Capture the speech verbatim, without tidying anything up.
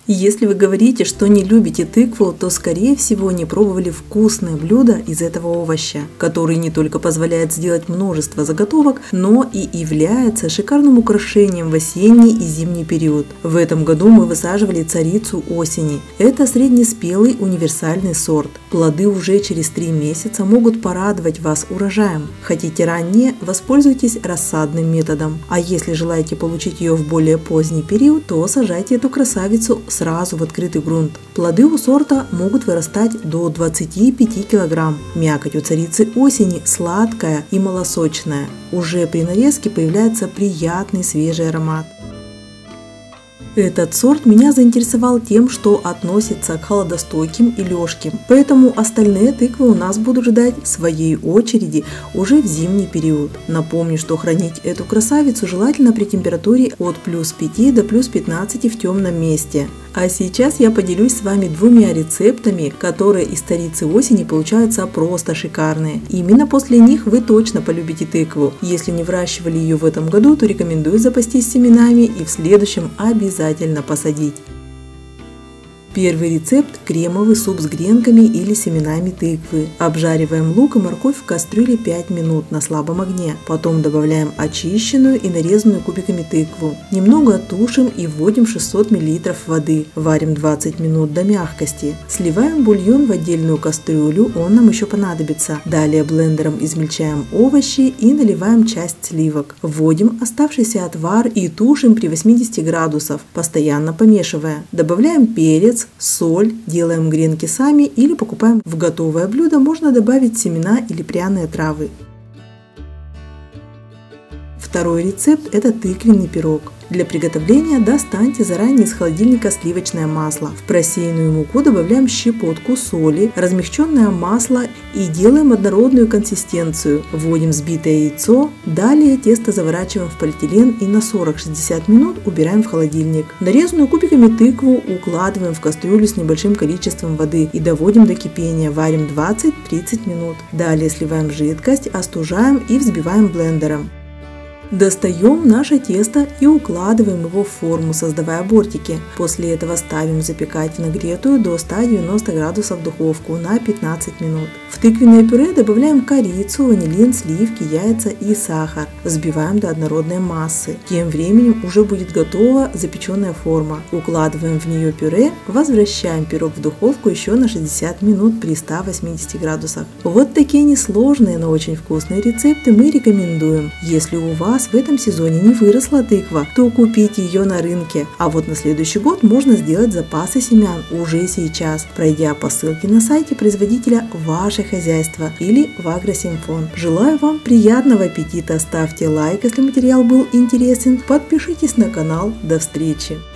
Если вы говорите, что не любите тыкву, то скорее всего не пробовали вкусное блюдо из этого овоща, который не только позволяет сделать множество заготовок, но и является шикарным украшением в осенний и зимний период. В этом году мы высаживали царицу осени. Это среднеспелый универсальный сорт. Плоды уже через три месяца могут порадовать вас урожаем. Хотите раннее, воспользуйтесь рассадным методом. А если желаете получить ее в более поздний период, то сажайте эту красавицу сразу в открытый грунт. Плоды у сорта могут вырастать до двадцати пяти килограмм. Мякоть у царицы осени сладкая и малосочная. Уже при нарезке появляется приятный свежий аромат. Этот сорт меня заинтересовал тем, что относится к холодостойким и лёгким, поэтому остальные тыквы у нас будут ждать своей очереди уже в зимний период. Напомню, что хранить эту красавицу желательно при температуре от плюс пяти до плюс пятнадцати в темном месте. А сейчас я поделюсь с вами двумя рецептами, которые из царицы осени получаются просто шикарные. Именно после них вы точно полюбите тыкву. Если не выращивали ее в этом году, то рекомендую запастись семенами и в следующем обязательно посадить. Первый рецепт – кремовый суп с гренками или семенами тыквы. Обжариваем лук и морковь в кастрюле пять минут на слабом огне. Потом добавляем очищенную и нарезанную кубиками тыкву. Немного тушим и вводим шестьсот миллилитров воды. Варим двадцать минут до мягкости. Сливаем бульон в отдельную кастрюлю, он нам еще понадобится. Далее блендером измельчаем овощи и наливаем часть сливок. Вводим оставшийся отвар и тушим при восьмидесяти градусах, постоянно помешивая. Добавляем перец, соль, делаем гренки сами или покупаем в готовое блюдо, можно добавить семена или пряные травы. Второй рецепт – это тыквенный пирог. Для приготовления достаньте заранее из холодильника сливочное масло. В просеянную муку добавляем щепотку соли, размягченное масло и делаем однородную консистенцию. Вводим взбитое яйцо. Далее тесто заворачиваем в полиэтилен и на сорок-шестьдесят минут убираем в холодильник. Нарезанную кубиками тыкву укладываем в кастрюлю с небольшим количеством воды и доводим до кипения. Варим двадцать-тридцать минут. Далее сливаем жидкость, остужаем и взбиваем блендером. Достаем наше тесто и укладываем его в форму, создавая бортики. После этого ставим запекать в нагретую до ста девяноста градусов духовку на пятнадцать минут. В тыквенное пюре добавляем корицу, ванилин, сливки, яйца и сахар. Взбиваем до однородной массы. Тем временем уже будет готова запеченная форма. Укладываем в нее пюре, возвращаем пирог в духовку еще на шестьдесят минут при ста восьмидесяти градусах. Вот такие несложные, но очень вкусные рецепты мы рекомендуем. Если у вас в этом сезоне не выросла тыква, то купите ее на рынке. А вот на следующий год можно сделать запасы семян уже сейчас, пройдя по ссылке на сайте производителя «Ваше хозяйство» или в Агросимфон. Желаю вам приятного аппетита, ставьте лайк, если материал был интересен, подпишитесь на канал. До встречи!